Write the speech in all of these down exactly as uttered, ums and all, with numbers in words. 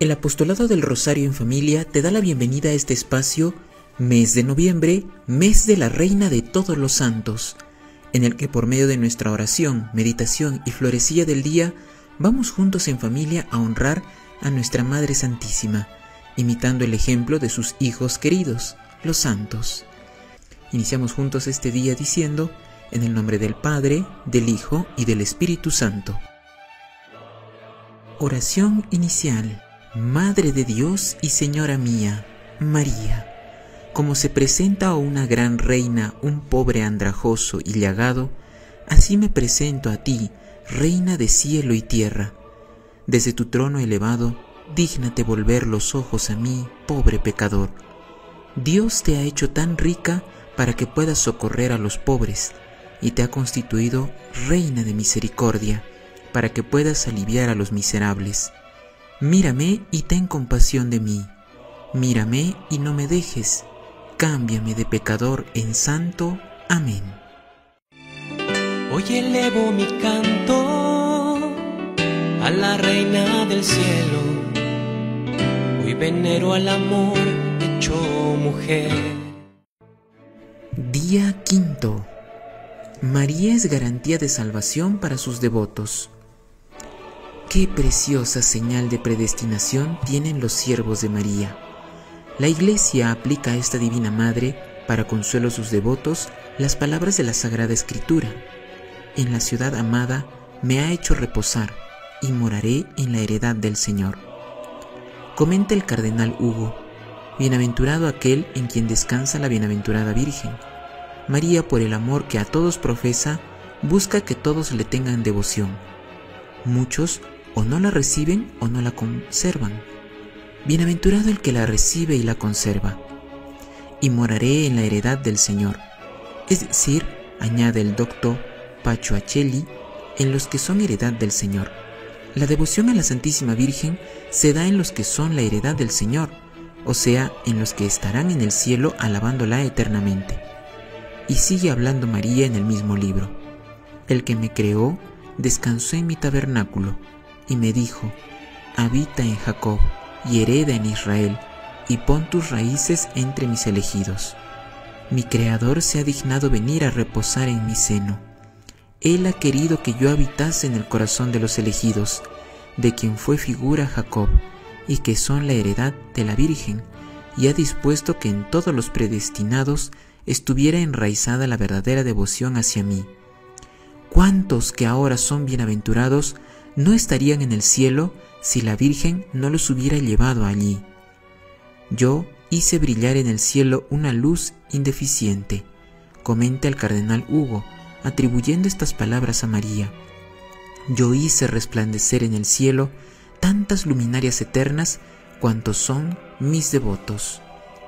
El Apostolado del Rosario en Familia te da la bienvenida a este espacio, mes de noviembre, mes de la Reina de todos los Santos, en el que por medio de nuestra oración, meditación y florecilla del día, vamos juntos en familia a honrar a nuestra Madre Santísima, imitando el ejemplo de sus hijos queridos, los santos. Iniciamos juntos este día diciendo, en el nombre del Padre, del Hijo y del Espíritu Santo. Oración inicial. Madre de Dios y Señora mía, María, como se presenta a una gran reina un pobre andrajoso y llagado, así me presento a ti, Reina de cielo y tierra. Desde tu trono elevado, dígnate volver los ojos a mí, pobre pecador. Dios te ha hecho tan rica para que puedas socorrer a los pobres, y te ha constituido Reina de misericordia, para que puedas aliviar a los miserables. Mírame y ten compasión de mí. Mírame y no me dejes. Cámbiame de pecador en santo. Amén. Hoy elevo mi canto a la Reina del cielo. Hoy venero al amor hecho mujer. Día quinto. María es garantía de salvación para sus devotos. Qué preciosa señal de predestinación tienen los siervos de María. La Iglesia aplica a esta Divina Madre, para consuelo a sus devotos, las palabras de la Sagrada Escritura. En la ciudad amada me ha hecho reposar, y moraré en la heredad del Señor. Comenta el cardenal Hugo: bienaventurado aquel en quien descansa la bienaventurada Virgen. María, por el amor que a todos profesa, busca que todos le tengan devoción. Muchos o no la reciben o no la conservan. Bienaventurado el que la recibe y la conserva. Y moraré en la heredad del Señor. Es decir, añade el doctor Pacho Achelli, en los que son heredad del Señor. La devoción a la Santísima Virgen se da en los que son la heredad del Señor, o sea, en los que estarán en el cielo alabándola eternamente. Y sigue hablando María en el mismo libro. El que me creó descansó en mi tabernáculo y me dijo: habita en Jacob y hereda en Israel, y pon tus raíces entre mis elegidos. Mi Creador se ha dignado venir a reposar en mi seno. Él ha querido que yo habitase en el corazón de los elegidos, de quien fue figura Jacob, y que son la heredad de la Virgen, y ha dispuesto que en todos los predestinados estuviera enraizada la verdadera devoción hacia mí. ¿Cuántos que ahora son bienaventurados no estarían en el cielo si la Virgen no los hubiera llevado allí? Yo hice brillar en el cielo una luz indeficiente, comenta el cardenal Hugo, atribuyendo estas palabras a María. Yo hice resplandecer en el cielo tantas luminarias eternas cuantos son mis devotos.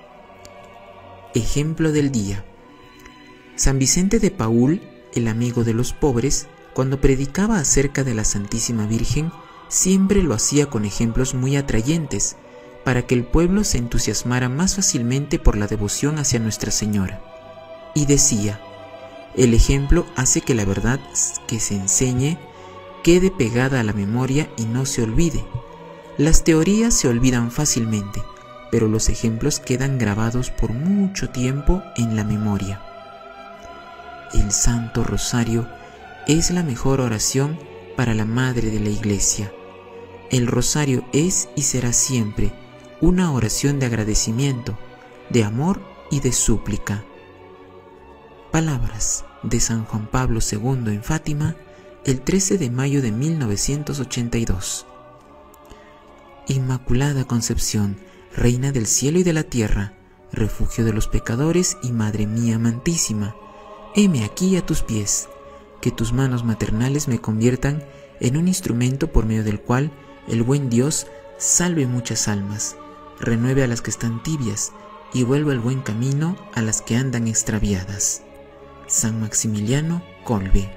Ejemplo del día. San Vicente de Paúl, el amigo de los pobres, cuando predicaba acerca de la Santísima Virgen, siempre lo hacía con ejemplos muy atrayentes, para que el pueblo se entusiasmara más fácilmente por la devoción hacia Nuestra Señora. Y decía: el ejemplo hace que la verdad que se enseñe quede pegada a la memoria y no se olvide. Las teorías se olvidan fácilmente, pero los ejemplos quedan grabados por mucho tiempo en la memoria. El Santo Rosario es la mejor oración para la Madre de la Iglesia. El Rosario es y será siempre una oración de agradecimiento, de amor y de súplica. Palabras de San Juan Pablo segundo en Fátima, el trece de mayo de mil novecientos ochenta y dos. Inmaculada Concepción, Reina del cielo y de la tierra, refugio de los pecadores y Madre mía amantísima, heme aquí a tus pies, que tus manos maternales me conviertan en un instrumento por medio del cual el buen Dios salve muchas almas, renueve a las que están tibias y vuelva al buen camino a las que andan extraviadas. San Maximiliano Kolbe.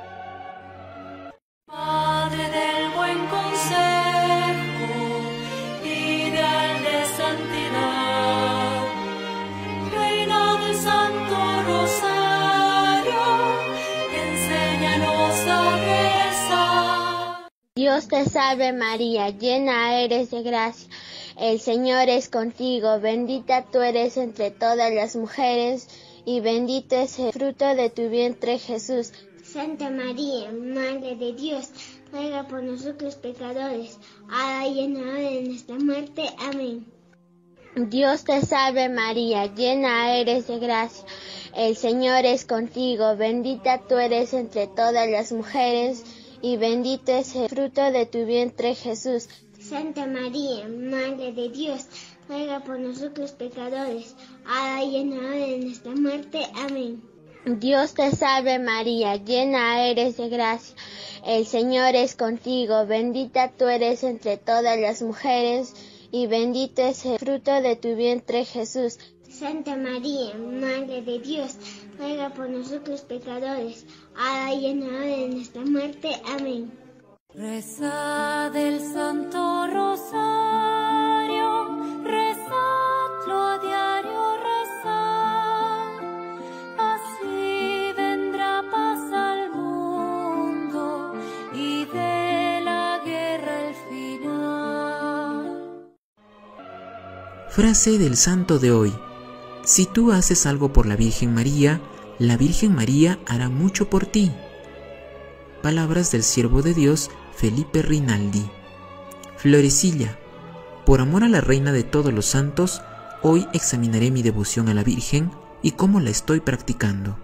Madre del buen consejo, ideal de santidad, Reina del Santo Rosario, enséñanos a rezar. Dios te salve María, llena eres de gracia, el Señor es contigo, bendita tú eres entre todas las mujeres, y bendito es el fruto de tu vientre Jesús. Santa María, Madre de Dios, ruega por nosotros pecadores, ahora y en la hora de nuestra muerte. Amén. Dios te salve María, llena eres de gracia, el Señor es contigo, bendita tú eres entre todas las mujeres, y bendito es el fruto de tu vientre Jesús. Santa María, Madre de Dios, ruega por nosotros pecadores, ahora y en la hora de nuestra muerte. Amén. Dios te salve María, llena eres de gracia, el Señor es contigo, bendita tú eres entre todas las mujeres, y bendito es el fruto de tu vientre Jesús. Santa María, Madre de Dios, ruega por nosotros pecadores, ahora y en la hora de nuestra muerte. Amén. Rezad el Santo Rosario, rezadlo a diario, rezad, así vendrá paz al mundo y de la guerra el final. Frase del santo de hoy: si tú haces algo por la Virgen María, la Virgen María hará mucho por ti. Palabras del siervo de Dios Felipe Rinaldi. Florecilla. Por amor a la Reina de todos los santos, hoy examinaré mi devoción a la Virgen y cómo la estoy practicando.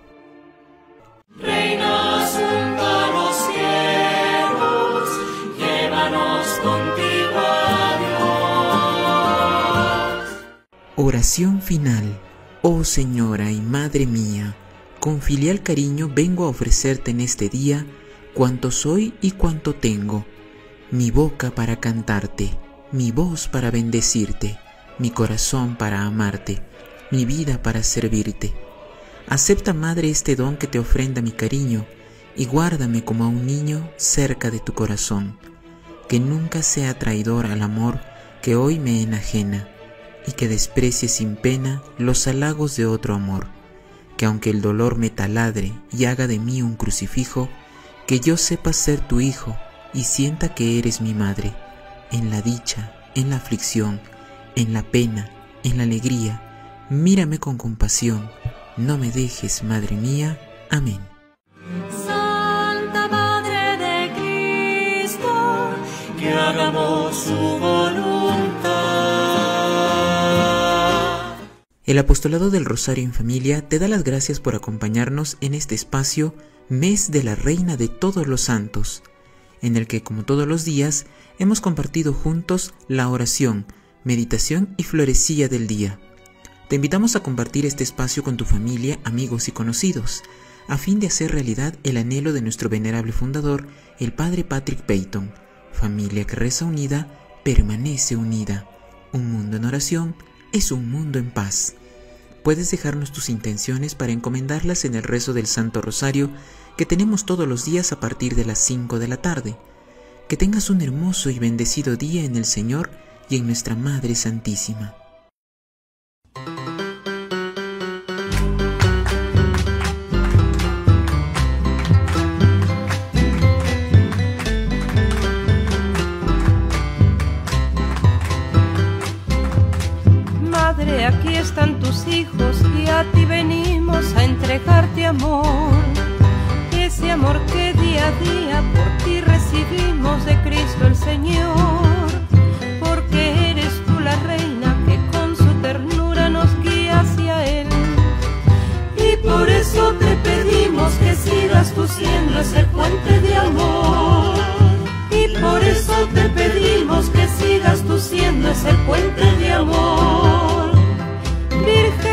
Reina asunta a los cielos, llévanos contigo a Dios. Oración final. Oh Señora y Madre mía, con filial cariño vengo a ofrecerte en este día cuanto soy y cuanto tengo, mi boca para cantarte, mi voz para bendecirte, mi corazón para amarte, mi vida para servirte. Acepta, Madre, este don que te ofrenda mi cariño, y guárdame como a un niño cerca de tu corazón, que nunca sea traidor al amor que hoy me enajena, y que desprecie sin pena los halagos de otro amor, que aunque el dolor me taladre y haga de mí un crucifijo, que yo sepa ser tu hijo y sienta que eres mi madre, en la dicha, en la aflicción, en la pena, en la alegría. Mírame con compasión, no me dejes, Madre mía. Amén. Santa Madre de Cristo, que hagamos su voluntad. El Apostolado del Rosario en Familia te da las gracias por acompañarnos en este espacio Mes de la Reina de todos los Santos, en el que, como todos los días, hemos compartido juntos la oración, meditación y florecilla del día. Te invitamos a compartir este espacio con tu familia, amigos y conocidos, a fin de hacer realidad el anhelo de nuestro venerable fundador, el Padre Patrick Peyton. Familia que reza unida, permanece unida. Un mundo en oración es un mundo en paz. Puedes dejarnos tus intenciones para encomendarlas en el rezo del Santo Rosario que tenemos todos los días a partir de las cinco de la tarde. Que tengas un hermoso y bendecido día en el Señor y en nuestra Madre Santísima. Madre, aquí están tus hijos y a ti venimos a entregarte amor. Ese amor que día a día por ti recibimos de Cristo el Señor, porque eres tú la reina que con su ternura nos guía hacia Él. Y por eso te pedimos que sigas tú siendo ese puente de amor. Y por eso te pedimos que sigas tú siendo ese puente de amor. Virgen